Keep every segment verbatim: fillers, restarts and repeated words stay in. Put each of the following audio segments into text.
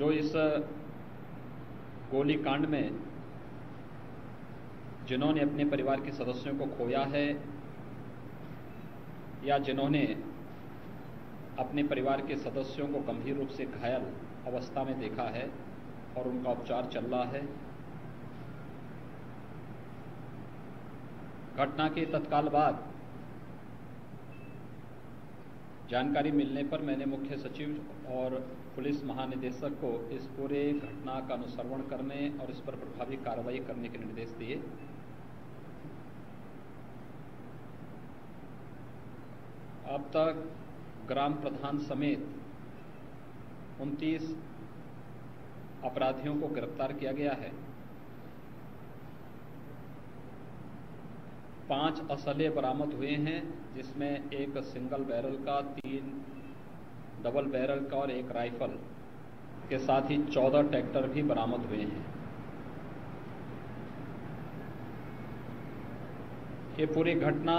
जो इस गोलीकांड में जिन्होंने अपने परिवार के सदस्यों को खोया है या जिन्होंने अपने परिवार के सदस्यों को गंभीर रूप से घायल अवस्था में देखा है और उनका उपचार चल रहा है। घटना के तत्काल बाद जानकारी मिलने पर मैंने मुख्य सचिव और पुलिस महानिदेशक को इस पूरे घटना का अनुश्रवण करने और इस पर प्रभावी कार्रवाई करने के निर्देश दिए। अब तक ग्राम प्रधान समेत उनतीस अपराधियों को गिरफ्तार किया गया है। पांच असले बरामद हुए हैं, जिसमें एक सिंगल बैरल का, तीन डबल बैरल का और एक राइफल के साथ ही चौदह ट्रैक्टर भी बरामद हुए हैं। ये पूरी घटना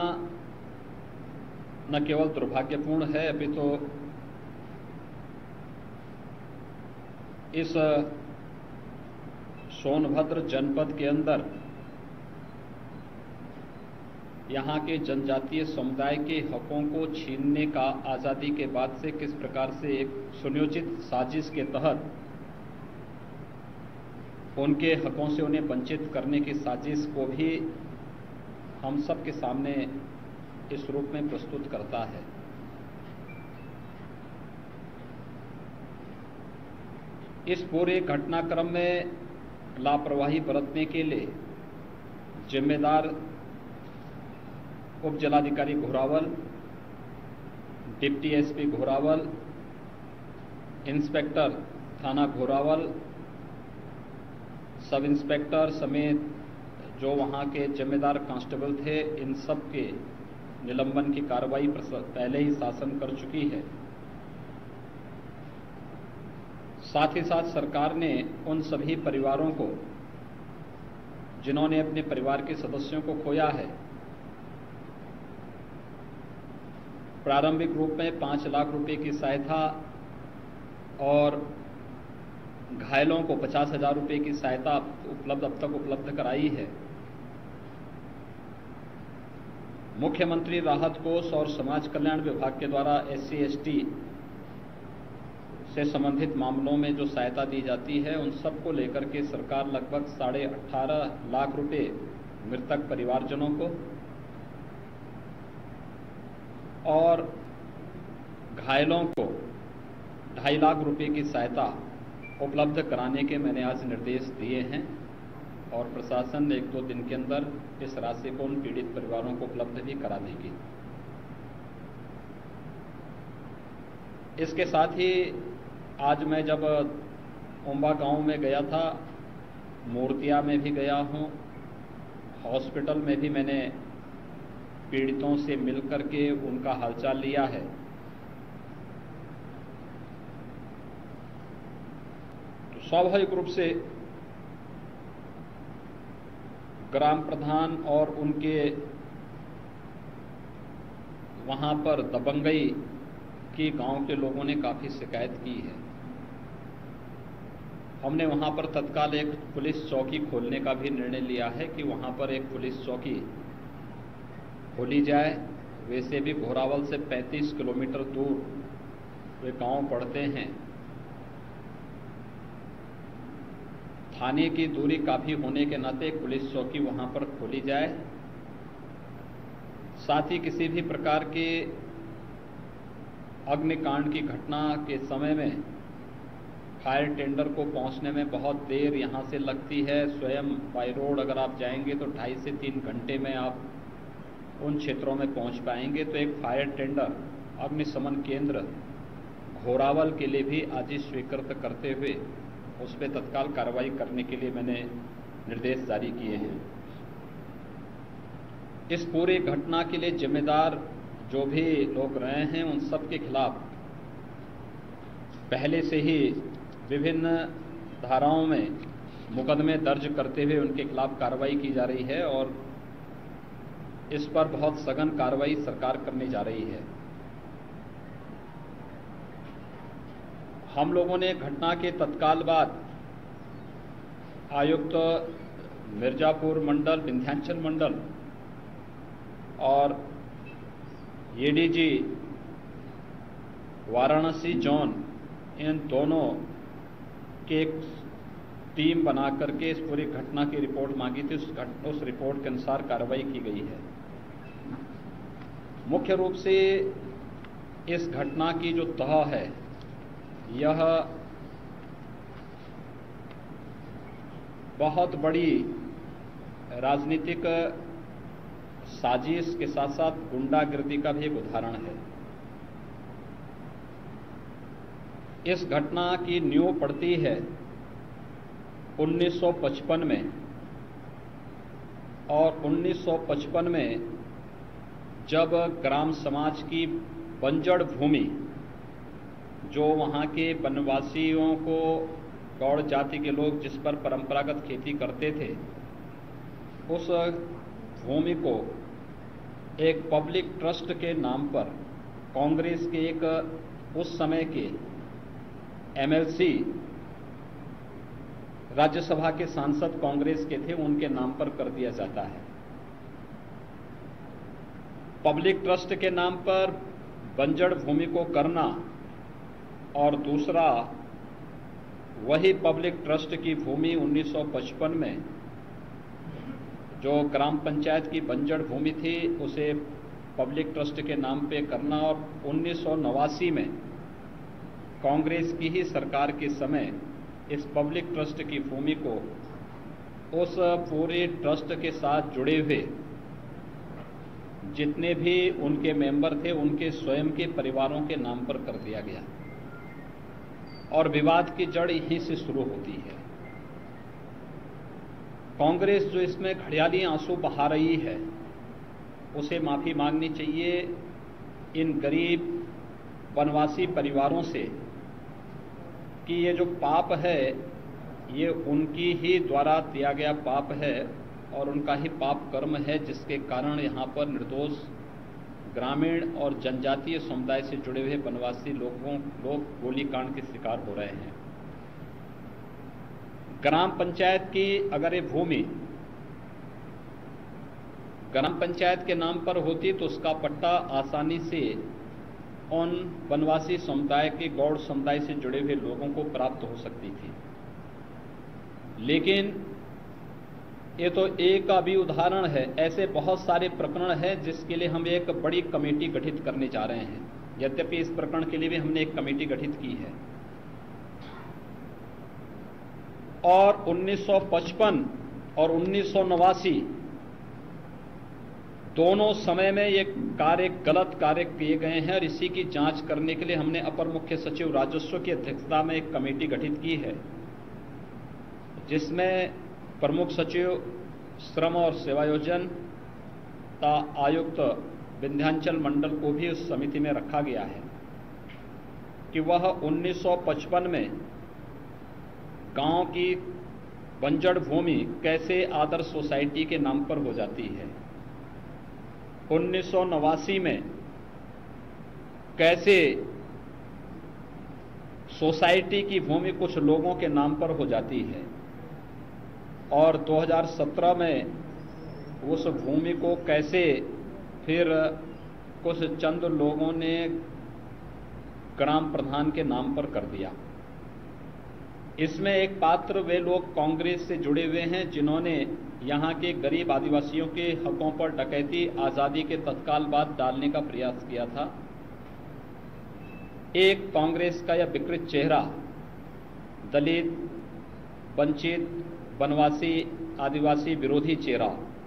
न केवल दुर्भाग्यपूर्ण है, अभी तो इस सोनभद्र जनपद के अंदर यहाँ के जनजातीय समुदाय के हकों को छीनने का आज़ादी के बाद से किस प्रकार से एक सुनियोजित साजिश के तहत उनके हकों से उन्हें वंचित करने की साजिश को भी हम सब के सामने इस रूप में प्रस्तुत करता है। इस पूरे घटनाक्रम में लापरवाही बरतने के लिए जिम्मेदार उप जिलाधिकारी Ghorawal, deputy SP Ghorawal, inspector थाना घोरावल, सब इंस्पेक्टर समेत जो वहां के जिम्मेदार कांस्टेबल थे, इन सब के निलंबन की कार्रवाई पहले ही शासन कर चुकी है। साथ ही साथ सरकार ने उन सभी परिवारों को जिन्होंने अपने परिवार के सदस्यों को खोया है, प्रारंभिक रूप में पांच लाख रुपए की सहायता और घायलों को पचास हजार रुपये की सहायता उपलब्ध अब तक उपलब्ध कराई है। मुख्यमंत्री राहत कोष और समाज कल्याण विभाग के द्वारा एस सी एस टी से संबंधित मामलों में जो सहायता दी जाती है, उन सब को लेकर के सरकार लगभग साढ़े अठारह लाख रुपए मृतक परिवारजनों को और घायलों को ढाई लाख रुपए की सहायता उपलब्ध कराने के मैंने आज निर्देश दिए हैं और प्रशासन एक दो दिन के अंदर इस राशि को उन पीड़ित परिवारों को उपलब्ध भी करा देगी। इसके साथ ही आज मैं जब ओम्बा गांव में गया था, मूर्तिया में भी गया हूं, हॉस्पिटल में भी मैंने पीड़ितों से मिलकर के उनका हालचाल लिया है। तो स्वाभाविक रूप से ग्राम प्रधान और उनके वहां पर दबंगई की गांव के लोगों ने काफी शिकायत की है। हमने वहां पर तत्काल एक पुलिस चौकी खोलने का भी निर्णय लिया है कि वहां पर एक पुलिस चौकी खोली जाए। वैसे भी घोरावल से पैंतीस किलोमीटर दूर वे गांव पड़ते हैं। थाने की दूरी काफी होने के नाते एक पुलिस चौकी वहां पर खोली जाए। साथ ही किसी भी प्रकार के अग्निकांड की घटना के समय में फायर टेंडर को पहुंचने में बहुत देर यहां से लगती है। स्वयं बाय रोड अगर आप जाएंगे तो ढाई से तीन घंटे में आप उन क्षेत्रों में पहुंच पाएंगे। तो एक फायर टेंडर अग्निशमन केंद्र घोरावल के लिए भी आज ही स्वीकृत करते हुए उस पर तत्काल कार्रवाई करने के लिए मैंने निर्देश जारी किए हैं। इस पूरी घटना के लिए जिम्मेदार जो भी लोग रहे हैं, उन सब के खिलाफ पहले से ही विभिन्न धाराओं में मुकदमे दर्ज करते हुए उनके खिलाफ कार्रवाई की जा रही है और इस पर बहुत सघन कार्रवाई सरकार करने जा रही है। हम लोगों ने घटना के तत्काल बाद आयुक्त मिर्जापुर मंडल, विंध्याचल मंडल और एडीजी वाराणसी जोन, इन दोनों के एक टीम बना करके इस पूरी घटना की रिपोर्ट मांगी थी। उस, उस रिपोर्ट के अनुसार कार्रवाई की गई है। मुख्य रूप से इस घटना की जो तह है, यह बहुत बड़ी राजनीतिक साजिश के साथ साथ गुंडागिर्दी का भी एक उदाहरण है। इस घटना की नींव पड़ती है उन्नीस सौ पचपन में, और उन्नीस सौ पचपन में जब ग्राम समाज की बंजर भूमि, जो वहाँ के वनवासियों को, गौड़ जाति के लोग जिस पर परंपरागत खेती करते थे, उस भूमि को एक पब्लिक ट्रस्ट के नाम पर कांग्रेस के एक उस समय के एमएलसी, राज्यसभा के सांसद कांग्रेस के थे, उनके नाम पर कर दिया जाता है। पब्लिक ट्रस्ट के नाम पर बंजर भूमि को करना, और दूसरा वही पब्लिक ट्रस्ट की भूमि उन्नीस सौ पचपन में जो ग्राम पंचायत की बंजर भूमि थी, उसे पब्लिक ट्रस्ट के नाम पे करना, और उन्नीस सौ नवासी में कांग्रेस की ही सरकार के समय इस पब्लिक ट्रस्ट की भूमि को उस पूरे ट्रस्ट के साथ जुड़े हुए जितने भी उनके मेंबर थे, उनके स्वयं के परिवारों के नाम पर कर दिया गया, और विवाद की जड़ यहीं से शुरू होती है। कांग्रेस जो इसमें घड़ियाली आंसू बहा रही है, उसे माफी मांगनी चाहिए इन गरीब वनवासी परिवारों से कि ये जो पाप है, ये उनकी ही द्वारा किया गया पाप है, और उनका ही पाप कर्म है, जिसके कारण यहाँ पर निर्दोष ग्रामीण और जनजातीय समुदाय से जुड़े हुए वनवासी लोगों लोग गोलीकांड के शिकार हो रहे हैं। ग्राम पंचायत की अगर ये भूमि ग्राम पंचायत के नाम पर होती तो उसका पट्टा आसानी से उन वनवासी समुदाय के, गौड़ समुदाय से जुड़े हुए लोगों को प्राप्त हो सकती थी। लेकिन ये तो एक का भी उदाहरण है, ऐसे बहुत सारे प्रकरण हैं जिसके लिए हम एक बड़ी कमेटी गठित करने जा रहे हैं। यद्यपि इस प्रकरण के लिए भी हमने एक कमेटी गठित की है, और उन्नीस सौ पचपन और उन्नीस सौ नवासी दोनों समय में ये कार्य, गलत कार्य किए गए हैं, और इसी की जांच करने के लिए हमने अपर मुख्य सचिव राजस्व की अध्यक्षता में एक कमेटी गठित की है, जिसमें प्रमुख सचिव श्रम और सेवायोजन तथा आयुक्त विंध्याचल मंडल को भी उस समिति में रखा गया है कि वह उन्नीस सौ पचपन में गांव की बंजर भूमि कैसे आदर्श सोसाइटी के नाम पर हो जाती है, उन्नीस सौ नवासी में कैसे सोसाइटी की भूमि कुछ लोगों के नाम पर हो जाती है, और दो हज़ार सत्रह में उस भूमि को कैसे फिर कुछ चंद लोगों ने ग्राम प्रधान के नाम पर कर दिया। इसमें एक पात्र वे लोग कांग्रेस से जुड़े हुए हैं जिन्होंने यहाँ के गरीब आदिवासियों के हकों पर डकैती आज़ादी के तत्काल बाद डालने का प्रयास किया था। एक कांग्रेस का यह विकृत चेहरा दलित, वंचित, वनवासी, आदिवासी विरोधी चेहरा,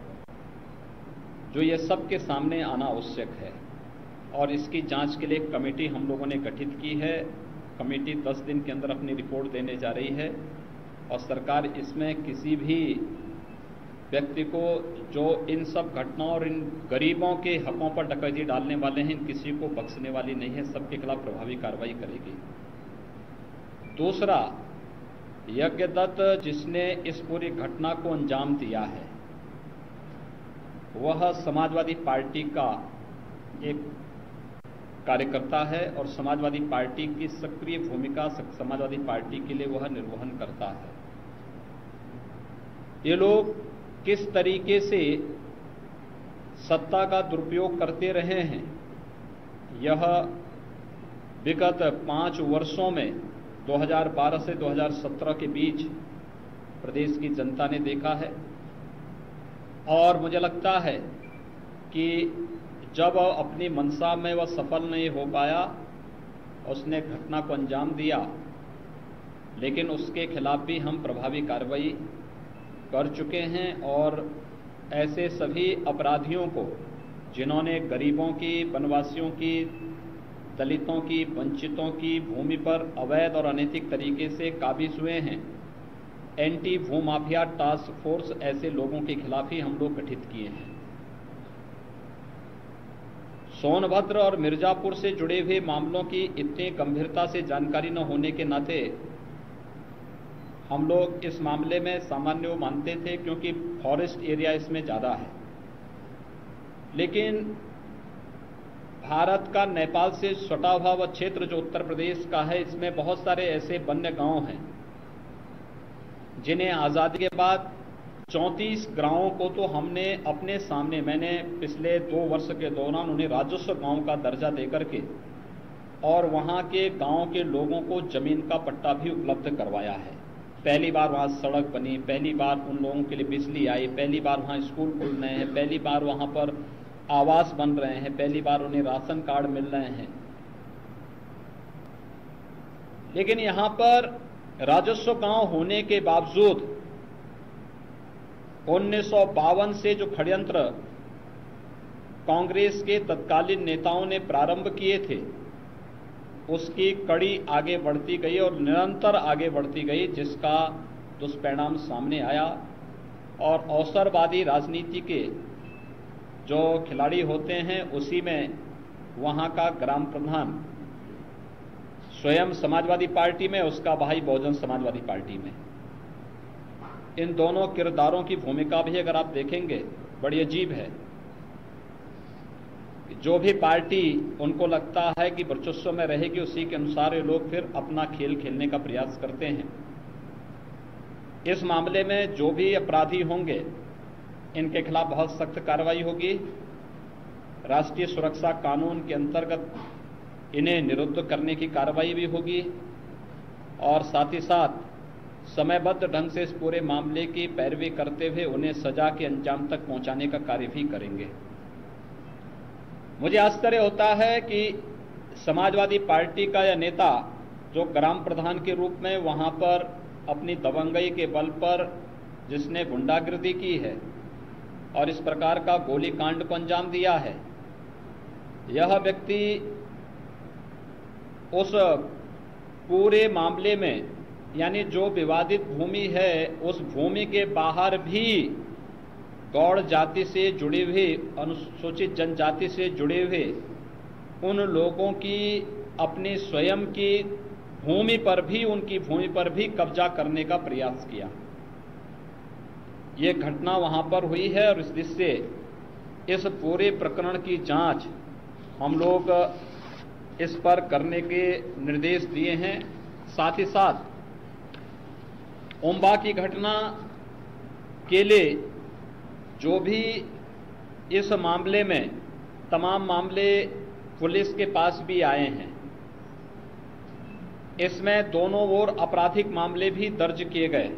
जो ये सब के सामने आना आवश्यक है, और इसकी जांच के लिए एक कमेटी हम लोगों ने गठित की है। कमेटी दस दिन के अंदर अपनी रिपोर्ट देने जा रही है, और सरकार इसमें किसी भी व्यक्ति को जो इन सब घटनाओं और इन गरीबों के हकों पर डकैती डालने वाले हैं, इन किसी को बख्शने वाली नहीं है, सबके खिलाफ प्रभावी कार्रवाई करेगी। दूसरा, यज्ञदत्त जिसने इस पूरी घटना को अंजाम दिया है, वह समाजवादी पार्टी का एक कार्यकर्ता है और समाजवादी पार्टी की सक्रिय भूमिका समाजवादी पार्टी के लिए वह निर्वहन करता है। ये लोग किस तरीके से सत्ता का दुरुपयोग करते रहे हैं, यह विगत पांच वर्षों में दो हज़ार बारह से दो हज़ार सत्रह के बीच प्रदेश की जनता ने देखा है। और मुझे लगता है कि जब अपनी मंशा में वह सफल नहीं हो पाया, उसने घटना को अंजाम दिया, लेकिन उसके खिलाफ भी हम प्रभावी कार्रवाई कर चुके हैं और ऐसे सभी अपराधियों को जिन्होंने गरीबों की, वनवासियों की, दलितों की, वंचितों की भूमि पर अवैध और अनैतिक तरीके से काबिज हुए हैं, एंटी भूमाफिया टास्क फोर्स ऐसे लोगों के खिलाफ ही हम लोग गठित किए हैं। सोनभद्र और मिर्जापुर से जुड़े हुए मामलों की इतनी गंभीरता से जानकारी न होने के नाते हम लोग इस मामले में सामान्य मानते थे, क्योंकि फॉरेस्ट एरिया इसमें ज़्यादा है। लेकिन भारत का नेपाल से सटा हुआ वह क्षेत्र जो उत्तर प्रदेश का है, इसमें बहुत सारे ऐसे वन्य गांव हैं जिन्हें आज़ादी के बाद चौंतीस गांवों को तो हमने अपने सामने, मैंने पिछले दो वर्ष के दौरान उन्हें राजस्व गांव का दर्जा देकर के और वहां के गांव के लोगों को जमीन का पट्टा भी उपलब्ध करवाया है। पहली बार वहां सड़क बनी, पहली बार उन लोगों के लिए बिजली आई, पहली बार वहां स्कूल खुल रहे हैं, पहली बार वहां पर आवास बन रहे हैं, पहली बार उन्हें राशन कार्ड मिल रहे हैं। लेकिन यहां पर राजस्व गांव होने के बावजूद उन्नीस सौ बावन से जो षड्यंत्र कांग्रेस के तत्कालीन नेताओं ने प्रारंभ किए थे, उसकी कड़ी आगे बढ़ती गई और निरंतर आगे बढ़ती गई, जिसका दुष्परिणाम सामने आया। और अवसरवादी राजनीति के जो खिलाड़ी होते हैं, उसी में वहां का ग्राम प्रधान स्वयं समाजवादी पार्टी में, उसका भाई बहुजन समाजवादी पार्टी में, इन दोनों किरदारों की भूमिका भी अगर आप देखेंगे बड़ी अजीब है। जो भी पार्टी उनको लगता है कि वर्चस्व में रहेगी, उसी के अनुसार ये लोग फिर अपना खेल खेलने का प्रयास करते हैं। इस मामले में जो भी अपराधी होंगे, इनके खिलाफ बहुत सख्त कार्रवाई होगी। राष्ट्रीय सुरक्षा कानून के अंतर्गत इन्हें निरुद्ध करने की कार्रवाई भी होगी और साथ ही साथ समयबद्ध ढंग से इस पूरे मामले की पैरवी करते हुए उन्हें सजा के अंजाम तक पहुंचाने का कार्य भी करेंगे। मुझे आश्चर्य होता है कि समाजवादी पार्टी का यह नेता, जो ग्राम प्रधान के रूप में वहां पर अपनी दबंगई के बल पर जिसने गुंडागिर्दी की है और इस प्रकार का गोलीकांड को अंजाम दिया है, यह व्यक्ति उस पूरे मामले में, यानी जो विवादित भूमि है, उस भूमि के बाहर भी गौड़ जाति से जुड़े हुए, अनुसूचित जनजाति से जुड़े हुए उन लोगों की अपनी स्वयं की भूमि पर भी, उनकी भूमि पर भी कब्जा करने का प्रयास किया। ये घटना वहां पर हुई है और इससे इस पूरे प्रकरण की जांच हम लोग इस पर करने के निर्देश दिए हैं। साथ ही साथ ओम्बा की घटना के लिए जो भी इस मामले में तमाम मामले पुलिस के पास भी आए हैं, इसमें दोनों ओर आपराधिक मामले भी दर्ज किए गए।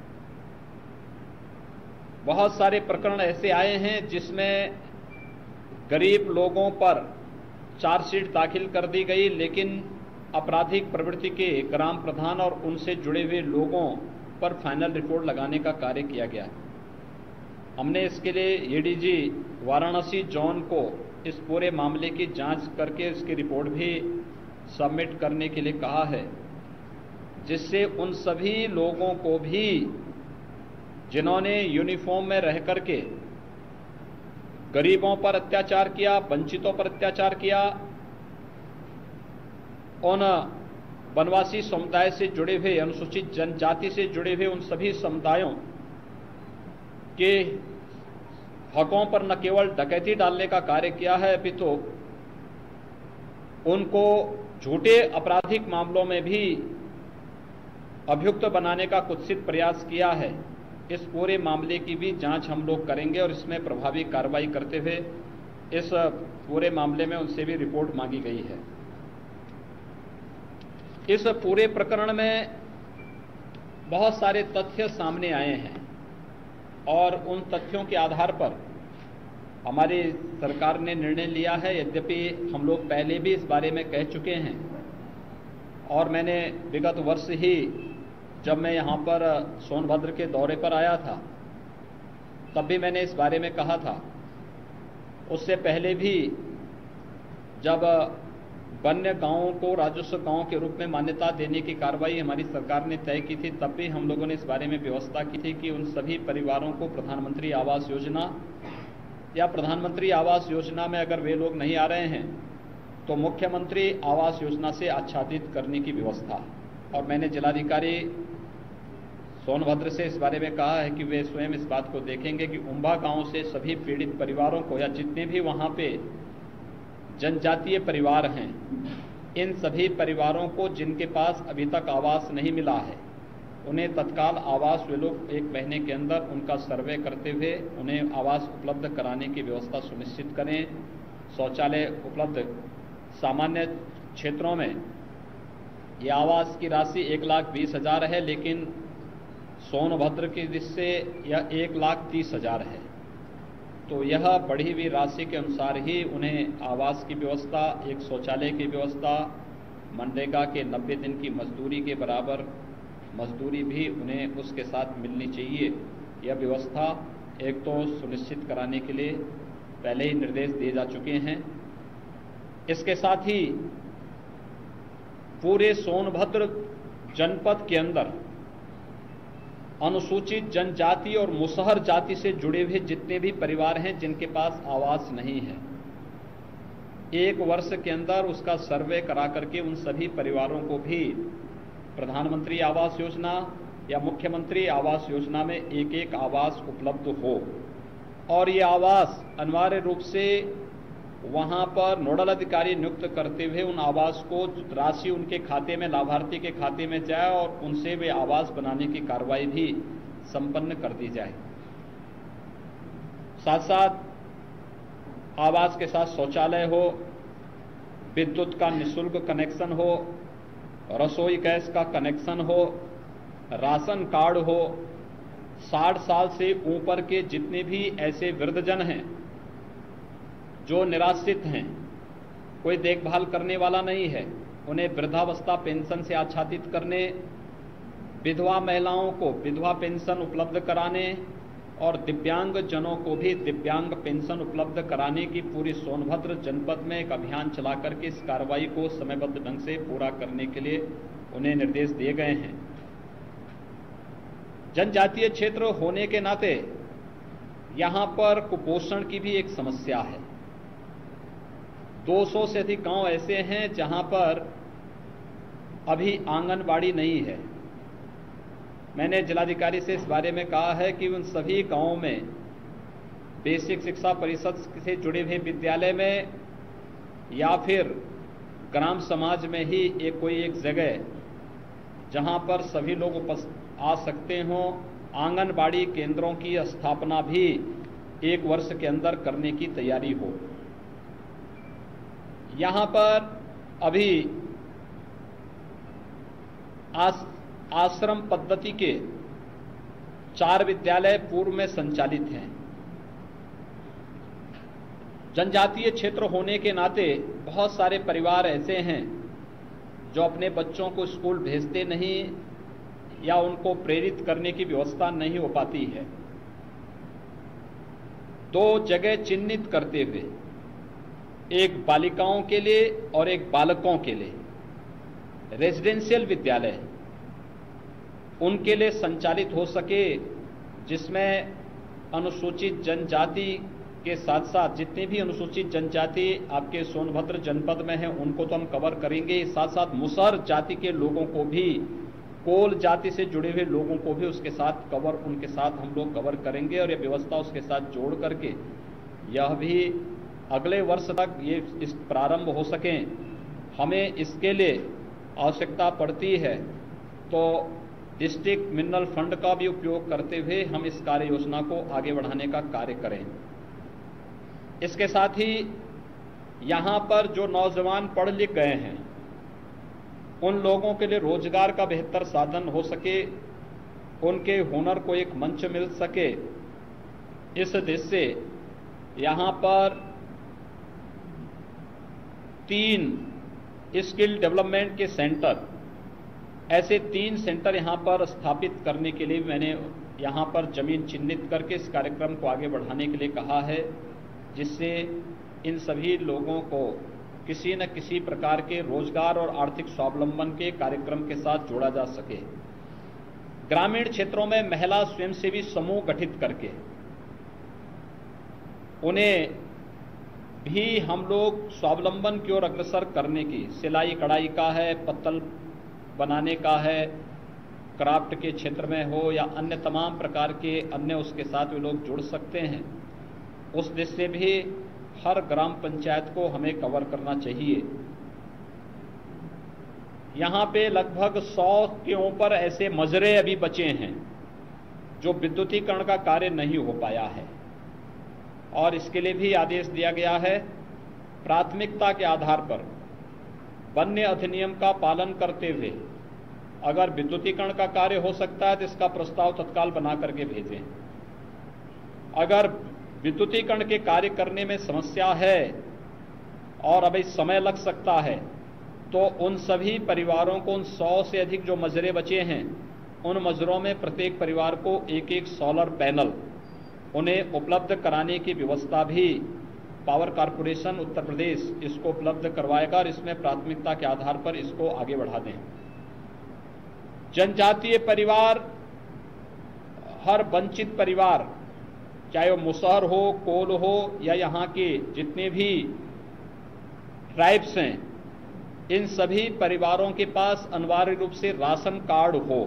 बहुत सारे प्रकरण ऐसे आए हैं जिसमें गरीब लोगों पर चार्जशीट दाखिल कर दी गई, लेकिन आपराधिक प्रवृत्ति के ग्राम प्रधान और उनसे जुड़े हुए लोगों पर फाइनल रिपोर्ट लगाने का कार्य किया गया है। हमने इसके लिए एडीजी वाराणसी जोन को इस पूरे मामले की जांच करके इसकी रिपोर्ट भी सबमिट करने के लिए कहा है, जिससे उन सभी लोगों को भी जिन्होंने यूनिफॉर्म में रह करके गरीबों पर अत्याचार किया, वंचितों पर अत्याचार किया, उन वनवासी समुदाय से जुड़े हुए, अनुसूचित जनजाति से जुड़े हुए उन सभी समुदायों के हकों पर न केवल डकैती डालने का कार्य किया है, अपितु उनको झूठे आपराधिक मामलों में भी अभियुक्त बनाने का कुत्सित प्रयास किया है। इस पूरे मामले की भी जांच हम लोग करेंगे और इसमें प्रभावी कार्रवाई करते हुए इस पूरे मामले में उनसे भी रिपोर्ट मांगी गई है। इस पूरे प्रकरण में बहुत सारे तथ्य सामने आए हैं और उन तथ्यों के आधार पर हमारी सरकार ने निर्णय लिया है। यद्यपि हम लोग पहले भी इस बारे में कह चुके हैं और मैंने विगत वर्ष ही जब मैं यहाँ पर सोनभद्र के दौरे पर आया था तब भी मैंने इस बारे में कहा था। उससे पहले भी जब वन्य गांवों को राजस्व गांव के रूप में मान्यता देने की कार्रवाई हमारी सरकार ने तय की थी, तब भी हम लोगों ने इस बारे में व्यवस्था की थी कि उन सभी परिवारों को प्रधानमंत्री आवास योजना या प्रधानमंत्री आवास योजना में अगर वे लोग नहीं आ रहे हैं तो मुख्यमंत्री आवास योजना से आच्छादित करने की व्यवस्था। और मैंने जिलाधिकारी सोनभद्र से इस बारे में कहा है कि वे स्वयं इस बात को देखेंगे कि उम्भा गांव से सभी पीड़ित परिवारों को या जितने भी वहां पे जनजातीय परिवार हैं, इन सभी परिवारों को जिनके पास अभी तक आवास नहीं मिला है, उन्हें तत्काल आवास वे लोग एक महीने के अंदर उनका सर्वे करते हुए उन्हें आवास उपलब्ध कराने की व्यवस्था सुनिश्चित करें। शौचालय उपलब्ध सामान्य क्षेत्रों में ये आवास की राशि एक लाख बीस हजार है, लेकिन सोनभद्र की दृष्टि से यह एक लाख तीस हजार है। तो यह बढ़ी हुई राशि के अनुसार ही उन्हें आवास की व्यवस्था, एक शौचालय की व्यवस्था, मनरेगा के नब्बे दिन की मजदूरी के बराबर मजदूरी भी उन्हें उसके साथ मिलनी चाहिए। यह व्यवस्था एक तो सुनिश्चित कराने के लिए पहले ही निर्देश दिए जा चुके हैं। इसके साथ ही पूरे सोनभद्र जनपद के अंदर अनुसूचित जनजाति और मुसहर जाति से जुड़े हुए जितने भी परिवार हैं जिनके पास आवास नहीं है, एक वर्ष के अंदर उसका सर्वे करा करके उन सभी परिवारों को भी प्रधानमंत्री आवास योजना या मुख्यमंत्री आवास योजना में एक एक आवास उपलब्ध हो। और ये आवास अनिवार्य रूप से वहां पर नोडल अधिकारी नियुक्त करते हुए उन आवास को राशि उनके खाते में, लाभार्थी के खाते में जाए और उनसे वे आवास बनाने की कार्रवाई भी संपन्न कर दी जाए। साथ साथ आवास के साथ शौचालय हो, विद्युत का निःशुल्क कनेक्शन हो, रसोई गैस का कनेक्शन हो, राशन कार्ड हो, साठ साल से ऊपर के जितने भी ऐसे वृद्धजन हैं जो निराश्रित हैं, कोई देखभाल करने वाला नहीं है, उन्हें वृद्धावस्था पेंशन से आच्छादित करने, विधवा महिलाओं को विधवा पेंशन उपलब्ध कराने और दिव्यांग जनों को भी दिव्यांग पेंशन उपलब्ध कराने की पूरी सोनभद्र जनपद में एक अभियान चला करके इस कार्रवाई को समयबद्ध ढंग से पूरा करने के लिए उन्हें निर्देश दिए गए हैं। जनजातीय क्षेत्र होने के नाते यहां पर कुपोषण की भी एक समस्या है। दो सौ से अधिक गांव ऐसे हैं जहां पर अभी आंगनबाड़ी नहीं है। मैंने जिलाधिकारी से इस बारे में कहा है कि उन सभी गांवों में बेसिक शिक्षा परिषद से जुड़े हुए विद्यालय में या फिर ग्राम समाज में ही एक कोई एक जगह जहां पर सभी लोग उपस्थित आ सकते हों, आंगनबाड़ी केंद्रों की स्थापना भी एक वर्ष के अंदर करने की तैयारी हो। यहां पर अभी आस, आश्रम पद्धति के चार विद्यालय पूर्व में संचालित हैं। जनजातीय क्षेत्र होने के नाते बहुत सारे परिवार ऐसे हैं जो अपने बच्चों को स्कूल भेजते नहीं या उनको प्रेरित करने की व्यवस्था नहीं हो पाती है। दो जगह चिन्हित करते हुए, एक बालिकाओं के लिए और एक बालकों के लिए रेजिडेंशियल विद्यालय उनके लिए संचालित हो सके, जिसमें अनुसूचित जनजाति के साथ साथ जितने भी अनुसूचित जनजाति आपके सोनभद्र जनपद में हैं उनको तो हम कवर करेंगे, साथ साथ मुसहर जाति के लोगों को भी, कोल जाति से जुड़े हुए लोगों को भी उसके साथ कवर उनके साथ हम लोग कवर करेंगे और ये व्यवस्था उसके साथ जोड़ करके यह भी अगले वर्ष तक ये इस प्रारंभ हो सकें हमें इसके लिए आवश्यकता पड़ती है तो डिस्ट्रिक्ट मिनरल फंड का भी उपयोग करते हुए हम इस कार्य योजना को आगे बढ़ाने का कार्य करें। इसके साथ ही यहाँ पर जो नौजवान पढ़ लिख गए हैं उन लोगों के लिए रोजगार का बेहतर साधन हो सके, उनके हुनर को एक मंच मिल सके, इस उद्देश्य से यहाँ पर तीन स्किल डेवलपमेंट के सेंटर, ऐसे तीन सेंटर यहाँ पर स्थापित करने के लिए मैंने यहाँ पर जमीन चिन्हित करके इस कार्यक्रम को आगे बढ़ाने के लिए कहा है, जिससे इन सभी लोगों को किसी न किसी प्रकार के रोजगार और आर्थिक स्वावलंबन के कार्यक्रम के साथ जोड़ा जा सके। ग्रामीण क्षेत्रों में महिला स्वयंसेवी समूह गठित करके उन्हें भी हम लोग स्वावलंबन की ओर अग्रसर करने की, सिलाई कढ़ाई का है, पत्तल बनाने का है, क्राफ्ट के क्षेत्र में हो या अन्य तमाम प्रकार के अन्य उसके साथ वे लोग जुड़ सकते हैं। उस दिशा से भी हर ग्राम पंचायत को हमें कवर करना चाहिए। यहाँ पे लगभग सौ के ऊपर ऐसे मजरे अभी बचे हैं जो विद्युतीकरण का कार्य नहीं हो पाया है और इसके लिए भी आदेश दिया गया है। प्राथमिकता के आधार पर वन्य अधिनियम का पालन करते हुए अगर विद्युतीकरण का कार्य हो सकता है तो इसका प्रस्ताव तत्काल बना करके भेजें। अगर विद्युतीकरण के कार्य करने में समस्या है और अभी समय लग सकता है तो उन सभी परिवारों को, उन सौ से अधिक जो मजरे बचे हैं, उन मजरों में प्रत्येक परिवार को एक एक सोलर पैनल उन्हें उपलब्ध कराने की व्यवस्था भी पावर कॉरपोरेशन उत्तर प्रदेश इसको उपलब्ध करवाएगा और इसमें प्राथमिकता के आधार पर इसको आगे बढ़ा दें। जनजातीय परिवार, हर वंचित परिवार, चाहे वो मुसहर हो, कोल हो या यहाँ के जितने भी ट्राइब्स हैं, इन सभी परिवारों के पास अनिवार्य रूप से राशन कार्ड हो।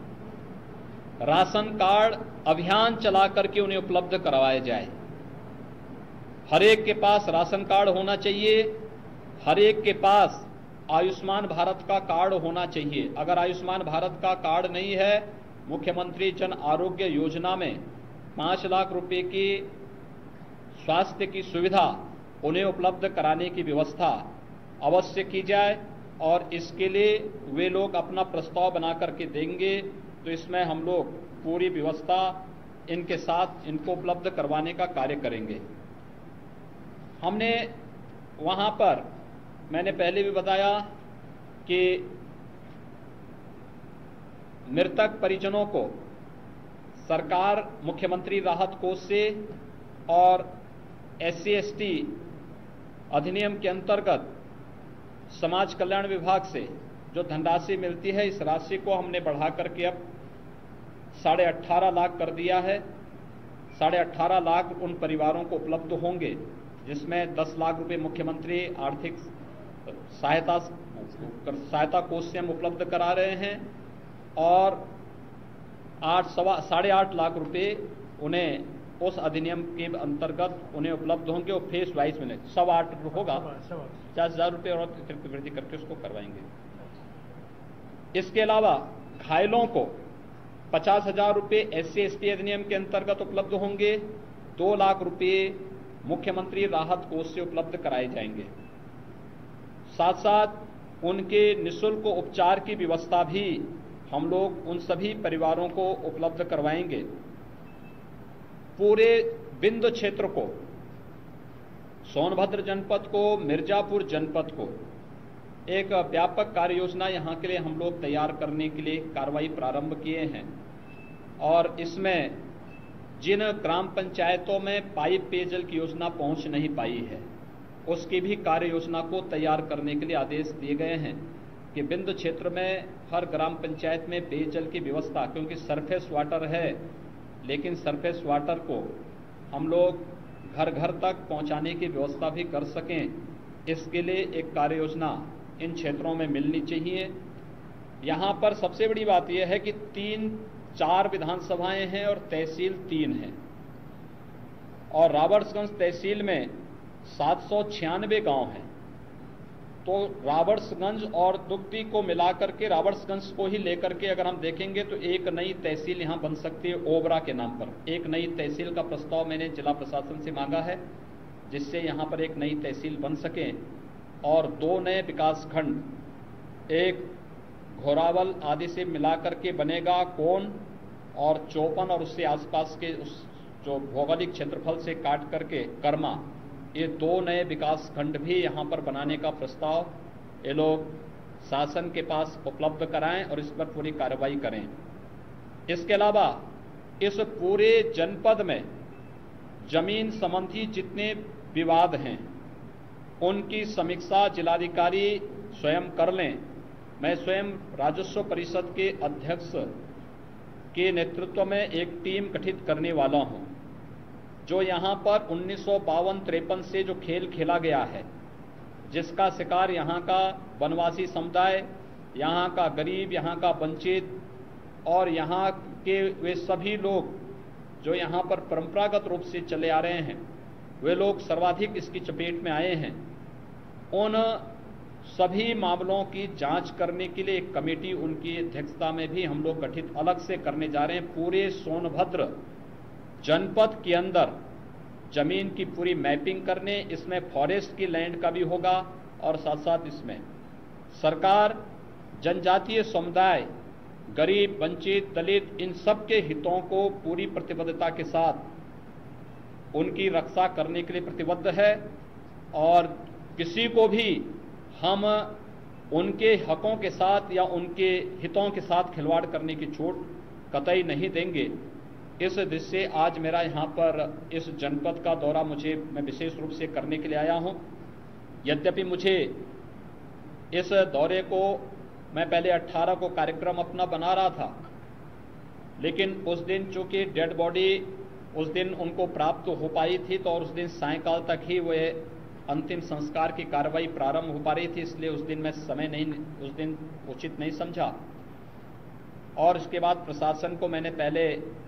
राशन कार्ड अभियान चला करके उन्हें उपलब्ध करवाया जाए। हर एक के पास राशन कार्ड होना चाहिए, हर एक के पास आयुष्मान भारत का कार्ड होना चाहिए। अगर आयुष्मान भारत का कार्ड नहीं है, मुख्यमंत्री जन आरोग्य योजना में पांच लाख रुपए की स्वास्थ्य की सुविधा उन्हें उपलब्ध कराने की व्यवस्था अवश्य की जाए और इसके लिए वे लोग अपना प्रस्ताव बना करके देंगे तो इसमें हम लोग पूरी व्यवस्था इनके साथ इनको उपलब्ध करवाने का कार्य करेंगे। हमने वहां पर, मैंने पहले भी बताया कि मृतक परिजनों को सरकार मुख्यमंत्री राहत कोष से और एस सी एस टी अधिनियम के अंतर्गत समाज कल्याण विभाग से जो धनराशि मिलती है, इस राशि को हमने बढ़ा करके अब साढ़े अट्ठारह लाख कर दिया है। साढ़े अट्ठारह लाख उन परिवारों को उपलब्ध होंगे जिसमें दस लाख रुपए मुख्यमंत्री आर्थिक सहायता सहायता कोष से हम उपलब्ध करा रहे हैं और आठ सवा साढ़े आठ लाख रुपए उन्हें उस अधिनियम के अंतर्गत उन्हें उपलब्ध होंगे और फेस वाइज मिले सवा आठ होगा, पचास हजार रुपये और अतिरिक्त वृद्धि करके उसको करवाएंगे। इसके अलावा घायलों को पचास हजार रुपये एस सी एस टी अधिनियम के अंतर्गत उपलब्ध होंगे, दो लाख रुपये मुख्यमंत्री राहत कोष से उपलब्ध कराए जाएंगे। साथ साथ उनके निःशुल्क उपचार की व्यवस्था भी हम लोग उन सभी परिवारों को उपलब्ध करवाएंगे। पूरे बिंद क्षेत्र को, सोनभद्र जनपद को, मिर्जापुर जनपद को एक व्यापक कार्य योजना यहाँ के लिए हम लोग तैयार करने के लिए कार्रवाई प्रारंभ किए हैं और इसमें जिन ग्राम पंचायतों में पाइप पेयजल की योजना पहुंच नहीं पाई है, उसकी भी कार्य योजना को तैयार करने के लिए आदेश दिए गए हैं कि बिंद क्षेत्र में हर ग्राम पंचायत में पेयजल की व्यवस्था, क्योंकि सरफेस वाटर है लेकिन सरफेस वाटर को हम लोग घर घर तक पहुंचाने की व्यवस्था भी कर सकें, इसके लिए एक कार्य योजना इन क्षेत्रों में मिलनी चाहिए। यहाँ पर सबसे बड़ी बात यह है कि तीन चार विधानसभाएं हैं और तहसील तीन हैं और राबर्ट्सगंज तहसील में सात सौ छियानवे गाँव हैं तो राबर्ट्सगंज और दुगती को मिलाकर के राबर्ट्सगंज को ही लेकर के अगर हम देखेंगे तो एक नई तहसील यहाँ बन सकती है ओबरा के नाम पर। एक नई तहसील का प्रस्ताव मैंने जिला प्रशासन से मांगा है, जिससे यहाँ पर एक नई तहसील बन सके और दो नए विकास खंड, एक घोरावल आदि से मिलाकर के बनेगा कोन, और चौपन और उससे आसपास के उस जो भौगोलिक क्षेत्रफल से काट करके कर्मा, ये दो नए विकास खंड भी यहाँ पर बनाने का प्रस्ताव ये लोग शासन के पास उपलब्ध कराएं और इस पर पूरी कार्रवाई करें। इसके अलावा इस पूरे जनपद में जमीन संबंधी जितने विवाद हैं उनकी समीक्षा जिलाधिकारी स्वयं कर लें। मैं स्वयं राजस्व परिषद के अध्यक्ष के नेतृत्व में एक टीम गठित करने वाला हूं, जो यहां पर उन्नीस सौ बावन तिरपन से जो खेल खेला गया है, जिसका शिकार यहां का वनवासी समुदाय, यहां का गरीब, यहां का वंचित और यहां के वे सभी लोग जो यहां पर परंपरागत रूप से चले आ रहे हैं, वे लोग सर्वाधिक इसकी चपेट में आए हैं। उन सभी मामलों की जांच करने के लिए एक कमेटी उनकी अध्यक्षता में भी हम लोग गठित अलग से करने जा रहे हैं। पूरे सोनभद्र जनपद के अंदर जमीन की पूरी मैपिंग करने, इसमें फॉरेस्ट की लैंड का भी होगा और साथ साथ इसमें सरकार जनजातीय समुदाय, गरीब, वंचित, दलित, इन सब के हितों को पूरी प्रतिबद्धता के साथ उनकी रक्षा करने के लिए प्रतिबद्ध है और किसी को भी हम उनके हकों के साथ या उनके हितों के साथ खिलवाड़ करने की छूट कतई नहीं देंगे। इस दृष्टि से आज मेरा यहाँ पर इस जनपद का दौरा मुझे मैं विशेष रूप से करने के लिए आया हूँ। यद्यपि मुझे इस दौरे को मैं पहले अट्ठारह को कार्यक्रम अपना बना रहा था, लेकिन उस दिन चूंकि डेड बॉडी उस दिन उनको प्राप्त हो पाई थी तो और उस दिन सायंकाल तक ही वह अंतिम संस्कार की कार्रवाई प्रारंभ हो पा रही थी, इसलिए उस दिन मैं समय नहीं उस दिन उचित नहीं समझा। और इसके बाद प्रशासन को मैंने पहले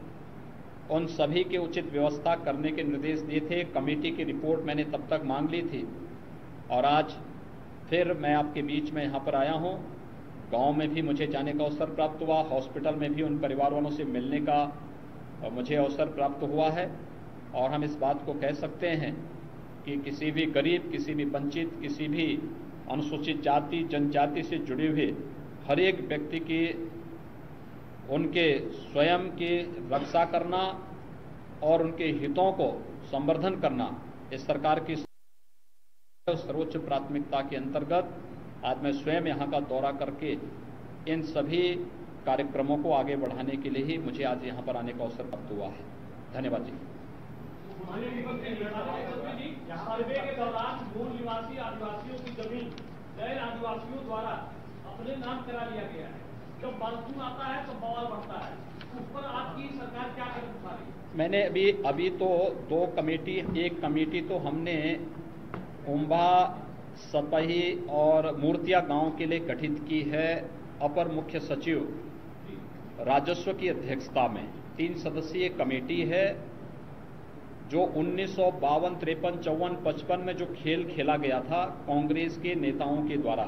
उन सभी के उचित व्यवस्था करने के निर्देश दिए थे। कमेटी की रिपोर्ट मैंने तब तक मांग ली थी और आज फिर मैं आपके बीच में यहाँ पर आया हूँ। गांव में भी मुझे जाने का अवसर प्राप्त हुआ, हॉस्पिटल में भी उन परिवार वालों से मिलने का मुझे अवसर प्राप्त हुआ है और हम इस बात को कह सकते हैं कि किसी भी गरीब, किसी भी वंचित, किसी भी अनुसूचित जाति जनजाति से जुड़े हुए हर एक व्यक्ति की उनके स्वयं की रक्षा करना और उनके हितों को संवर्धन करना इस सरकार की सर्वोच्च प्राथमिकता के अंतर्गत आज मैं स्वयं यहाँ का दौरा करके इन सभी कार्यक्रमों को आगे बढ़ाने के लिए ही मुझे आज यहाँ पर आने का अवसर प्राप्त हुआ है। धन्यवाद जी। सर्वे के दौरान मूल निवासी आदिवासियों की जमीन गैर आदिवासियों द्वारा अपने नाम करा लिया गया है। जब मानसून आता है तो बवाल बढ़ता है, उस पर आपकी सरकार क्या कदम उठा रही है? मैंने अभी अभी तो दो कमेटी, एक कमेटी तो हमने उम्भा, सपही और मूर्तिया गांव के लिए गठित की है अपर मुख्य सचिव राजस्व की अध्यक्षता में। तीन सदस्यीय कमेटी है जो उन्नीस सौ बावन तिरपन चौवन पचपन में जो खेल खेला गया था कांग्रेस के नेताओं के द्वारा,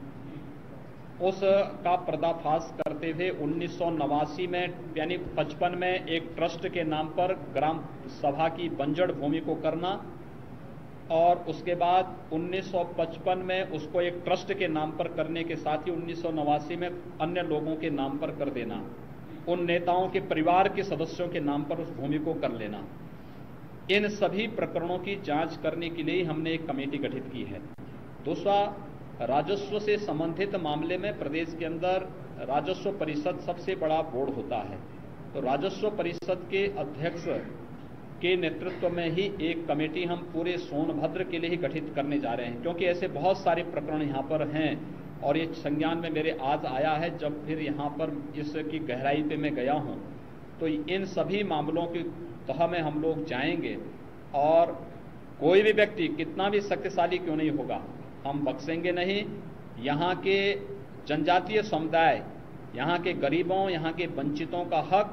उसका पर्दाफाश करते हुए उन्नीस सौ नवासी में यानी पचपन में एक ट्रस्ट के नाम पर ग्राम सभा की बंजर भूमि को करना और उसके बाद उन्नीस सौ पचपन में उसको एक ट्रस्ट के नाम पर करने के साथ ही उन्नीस सौ नवासी में अन्य लोगों के नाम पर कर देना, उन नेताओं के परिवार के सदस्यों के नाम पर उस भूमि को कर लेना। इन सभी प्रकरणों की जांच करने के लिए हमने एक कमेटी गठित की है। दूसरा, राजस्व से संबंधित मामले में प्रदेश के अंदर राजस्व परिषद सबसे बड़ा बोर्ड होता है, तो राजस्व परिषद के अध्यक्ष के नेतृत्व में ही एक कमेटी हम पूरे सोनभद्र के लिए ही गठित करने जा रहे हैं, क्योंकि ऐसे बहुत सारे प्रकरण यहाँ पर हैं और ये संज्ञान में मेरे आज आया है। जब फिर यहाँ पर इसकी गहराई पे मैं गया हूँ तो इन सभी मामलों की तह में हम लोग जाएंगे और कोई भी व्यक्ति कितना भी शक्तिशाली क्यों नहीं होगा, हम बख्शेंगे नहीं। यहाँ के जनजातीय समुदाय, यहाँ के गरीबों, यहाँ के वंचितों का हक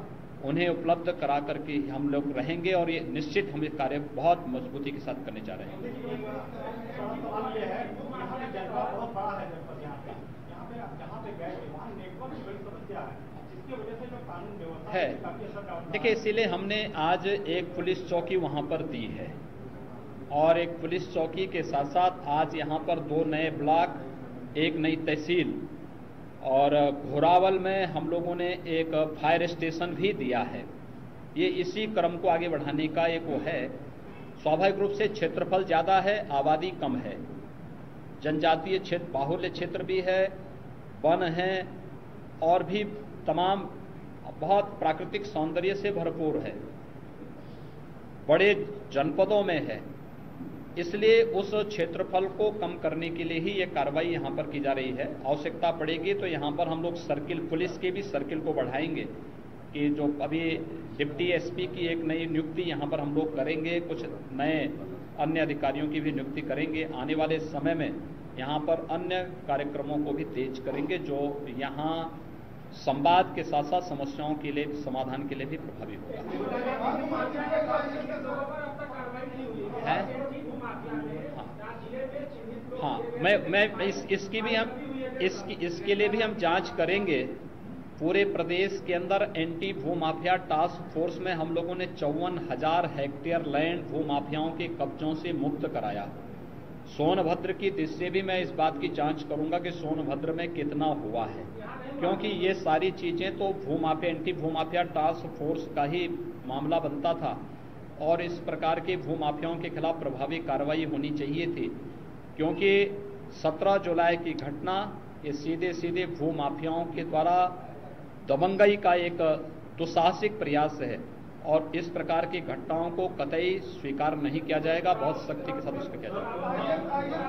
उन्हें उपलब्ध करा करके हम लोग रहेंगे और ये निश्चित हम ये कार्य बहुत मजबूती के साथ करने जा रहे हैं। सवाल ये है, यहाँ पे जनता बहुत बड़ा है, जनपद यहाँ पे यहाँ पे आप जहाँ पे गए वहाँ नेटवर्क की बड़ी समस्या है, जिसकी वजह से जो कानून व्यवस्था है। काफी असर डालता है। देखिए, इसीलिए हमने आज एक पुलिस चौकी वहाँ पर दी है और एक पुलिस चौकी के साथ साथ आज यहाँ पर दो नए ब्लॉक, एक नई तहसील और घोरावल में हम लोगों ने एक फायर स्टेशन भी दिया है। ये इसी क्रम को आगे बढ़ाने का एक वो है। स्वाभाविक रूप से क्षेत्रफल ज़्यादा है, आबादी कम है, जनजातीय क्षेत्र बाहुल्य क्षेत्र भी है, वन है और भी तमाम बहुत प्राकृतिक सौंदर्य से भरपूर है, बड़े जनपदों में है। इसलिए उस क्षेत्रफल को कम करने के लिए ही ये कार्रवाई यहाँ पर की जा रही है। आवश्यकता पड़ेगी तो यहाँ पर हम लोग सर्किल, पुलिस के भी सर्किल को बढ़ाएंगे कि जो अभी डिप्टी एसपी की एक नई नियुक्ति यहाँ पर हम लोग करेंगे, कुछ नए अन्य अधिकारियों की भी नियुक्ति करेंगे। आने वाले समय में यहाँ पर अन्य कार्यक्रमों को भी तेज करेंगे जो यहाँ संवाद के साथ साथ समस्याओं के लिए समाधान के लिए भी प्रभावी होगा। है? हाँ, मैं मैं इस, इसकी भी हम इसकी इसके लिए भी हम जांच करेंगे। पूरे प्रदेश के अंदर एंटी भू माफिया टास्क फोर्स में हम लोगों ने चौवन हजार हेक्टेयर लैंड भू माफियाओं के कब्जों से मुक्त कराया। सोनभद्र की दृष्टि से भी मैं इस बात की जांच करूंगा कि सोनभद्र में कितना हुआ है, क्योंकि ये सारी चीजें तो भू माफिया एंटी भू माफिया टास्क फोर्स का ही मामला बनता था और इस प्रकार के भू माफियाओं के खिलाफ प्रभावी कार्रवाई होनी चाहिए थी, क्योंकि सत्रह जुलाई की घटना ये सीधे सीधे भू माफियाओं के द्वारा दबंगई का एक दुस्साहसिक प्रयास है और इस प्रकार की घटनाओं को कतई स्वीकार नहीं किया जाएगा, बहुत सख्ती के साथ उसका किया जाएगा।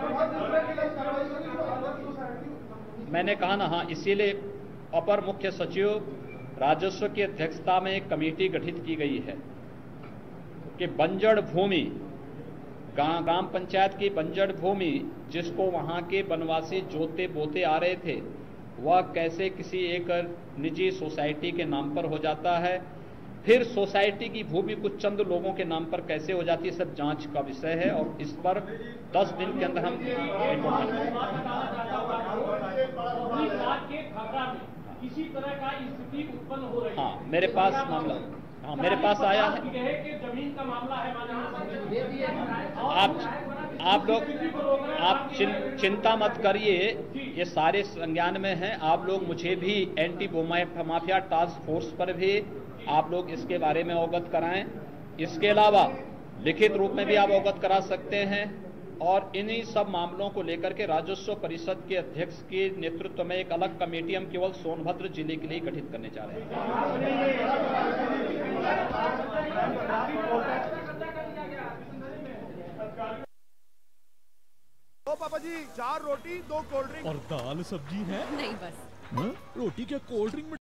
मैंने कहा ना, हाँ, इसीलिए अपर मुख्य सचिव राजस्व की अध्यक्षता में एक कमेटी गठित की गई है कि बंजर भूमि, ग्राम पंचायत की बंजर भूमि जिसको वहां के वनवासी जोते बोते आ रहे थे, वह कैसे किसी एक निजी सोसाइटी के नाम पर हो जाता है, फिर सोसाइटी की भूमि कुछ चंद लोगों के नाम पर कैसे हो जाती है, सब जांच का विषय है और इस पर दस दिन के अंदर हम किसी तरह का स्थिति उत्पन्न हो रही है। हाँ, मेरे पास मामला हाँ मेरे पास आया है। जमीन का मामला है, आप आप लोग आप चिं, चिंता मत करिए, ये सारे संज्ञान में हैं। आप लोग मुझे भी एंटी भू माफिया टास्क फोर्स पर भी आप लोग इसके बारे में अवगत कराएं। इसके अलावा लिखित रूप में भी आप अवगत करा सकते हैं और इन्हीं सब मामलों को लेकर के राजस्व परिषद के अध्यक्ष के नेतृत्व में एक अलग कमेटी हम केवल सोनभद्र जिले के लिए गठित करने जा रहे हैं। ओ पापा जी, चार रोटी दो कोल्ड ड्रिंक और दाल सब्जी है? नहीं बस। हाँ? रोटी क्या कोल्ड ड्रिंक में